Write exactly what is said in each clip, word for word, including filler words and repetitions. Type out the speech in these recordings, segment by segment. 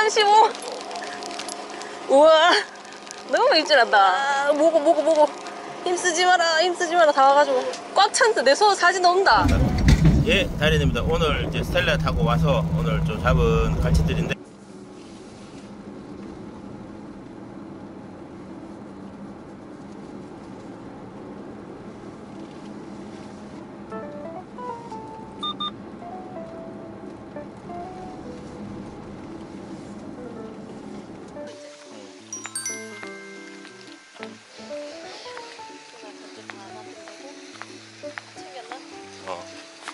삼십오. 우와, 너무 입질한다. 뭐고 뭐고 뭐고. 힘쓰지 마라, 힘쓰지 마라. 다 와가지고 꽉 찬데 내 손 사진 온다. 예, 다리입니다. 오늘 이제 스텔라 타고 와서 오늘 좀 잡은 갈치들인데. 어.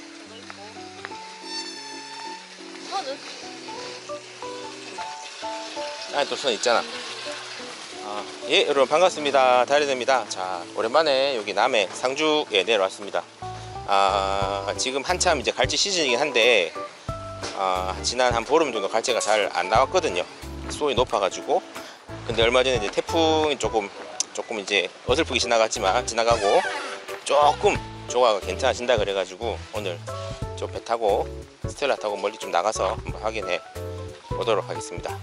아, 또 선 있잖아. 아, 예, 여러분 반갑습니다. 다리입니다. 자, 오랜만에 여기 남해 상주에 내려왔습니다. 아, 지금 한참 이제 갈치 시즌이긴 한데, 아, 지난 한 보름 정도 갈치가 잘 안 나왔거든요. 수온이 높아가지고. 근데 얼마 전에 이제 태풍이 조금 조금 이제 어설프게 지나갔지만 지나가고 조금 조과가 괜찮아진다 그래가지고 오늘 좀 배 타고 스텔라 타고 멀리 좀 나가서 한번 확인해 보도록 하겠습니다.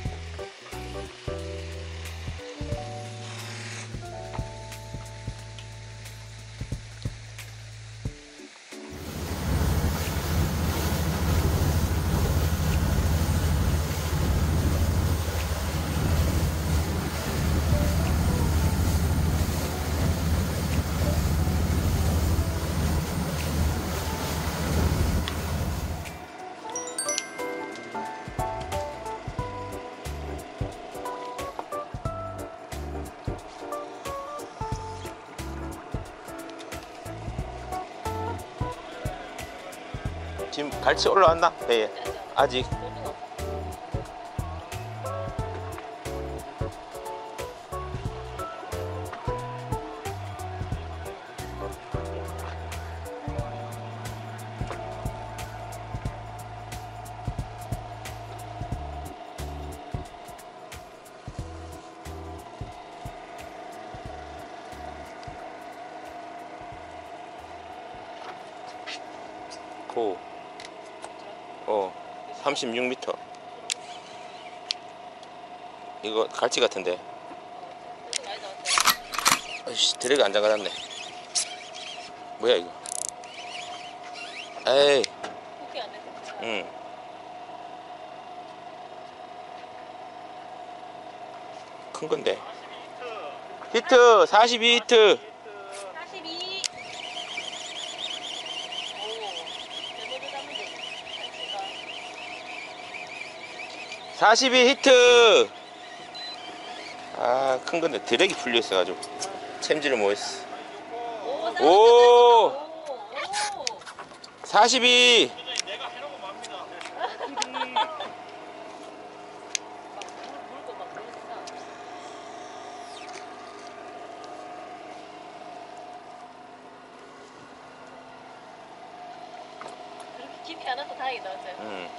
지금 갈치 올라왔나? 배에 아직. 오. 어, 삼십육 미터. 이거 갈치 같은데. 아이씨, 드래그 안 잠가놨네. 뭐야 이거? 에이. 응. 큰 건데. 히트 사십이 히트. 사십이. 사십이 히트. 아, 큰 건데 드랙이 풀려 있어가지고 챔질을 못했어. 오, 사십이. 그렇게 깊이 안 와서 다행이다, 어째. 응.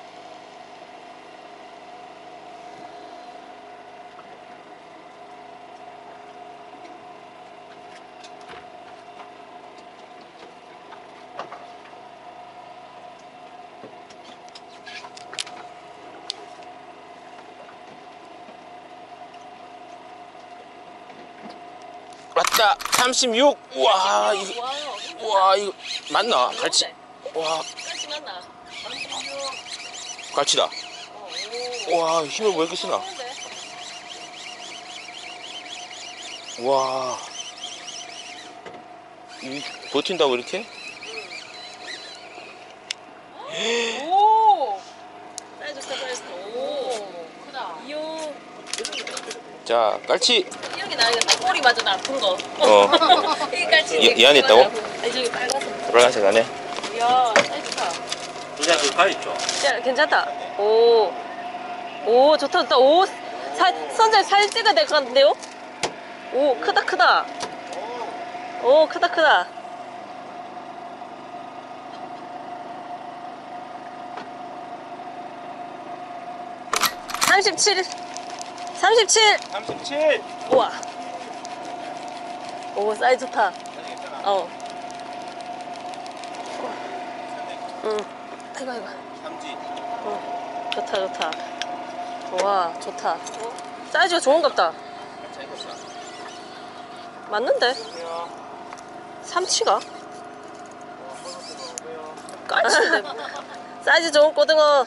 왔다. 삼십육. 우와, 이거, 우와, 이거 맞나? 갈치. 와, 갈치 맞나? 갈치다. 와, 힘을 왜 이렇게 쓰나? 와, 이 버틴다고 이렇게? 오, 사이즈 좋다, 사이즈 좋다. 오, 크다. 이요. 자, 갈치. 이렇게 나야겠다. 꼬리 맞아 나쁜 거. 어. 이 갈치. 이, 이 안에 있다고? 아니 저기 빨간색. 빨간색 안에? 이야, 사이즈 좋다. 그냥 그 가 있죠. 야, 괜찮다. 오, 오, 좋다, 좋다. 오, 사, 선장님 사진 찍어야 될 것 같은데요? 오, 크다, 크다. 오, 크다, 크다. 삼십칠. 삼십칠. 삼십칠. 우와. 오, 사이즈 좋다. 어. 응. 아이고, 아이고. 삼지. 어, 좋다, 좋다. 와, 좋다. 사이즈가 좋은갑다. 맞는데? 삼치가? 깔치인데. 사이즈 좋은 고등어.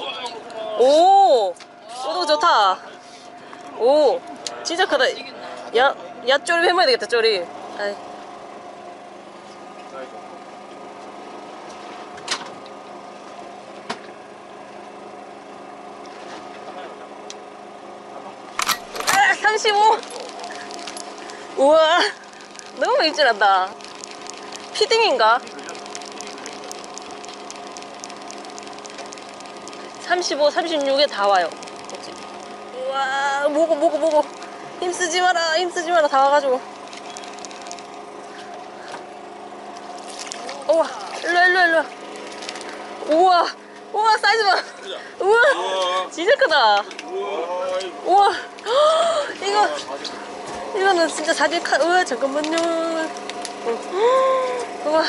오! 고등어 좋다. 오! 진짜 크다. 야, 야, 쪼리 해봐야 되겠다, 쪼리. 아이. 아, 삼십오! 우와! 너무 입질한다. 피딩인가? 삼십오, 삼십육에 다 와요. 그치? 우와, 뭐고, 뭐고, 뭐고. 힘쓰지 마라, 힘쓰지 마라. 다 와가지고. 우와, 일로와, 일로와, 일로와. 우와, 우와, 사이즈 봐. 우와, 진짜 크다. 우와, 이거, 이거는 진짜 사진 카, 우와, 잠깐만요. 우와.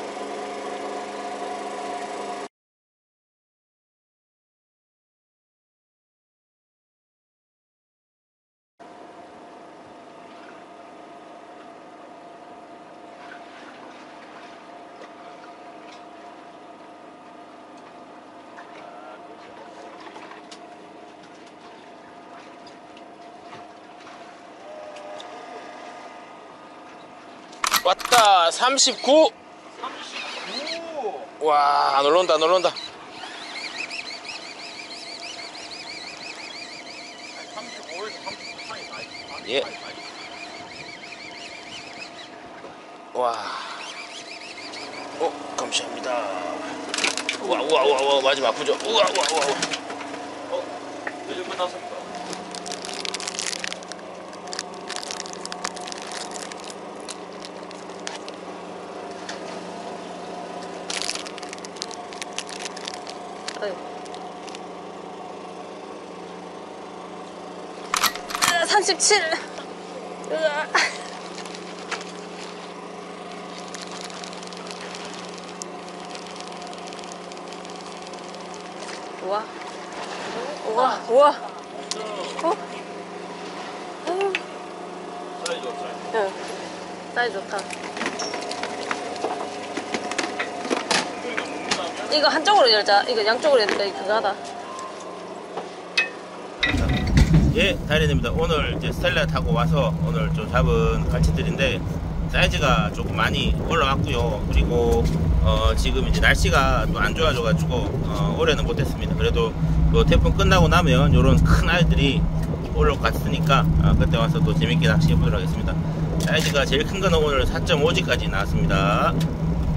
왔다. 삼십구. 와, 안 올라온다, 안 올라온다. 예. 와. 어, 감사합니다. 우와, 우와, 우와, 우와, 마지막 아프죠? 우와, 우와, 우와, 우와. 어, 이제 끝났습니다. 삼십칠. 으아. 우와. 우와. 우와. 어? 응. 사이즈 없어요. 응. 사이즈 좋다. 이거 한쪽으로 열자. 이거 양쪽으로 열니까 그거 하다. 예, 다이렌입니다. 오늘 이제 스텔라 타고 와서 오늘 좀 잡은 갈치들인데 사이즈가 조금 많이 올라왔고요. 그리고 어 지금 이제 날씨가 또 안 좋아져가지고 어 올해는 못했습니다. 그래도 또 태풍 끝나고 나면 이런 큰 알들이 올라올 것 같으니까 어 그때 와서 또 재밌게 낚시해 보도록 하겠습니다. 사이즈가 제일 큰 거는 오늘 사 점 오 지까지 나왔습니다.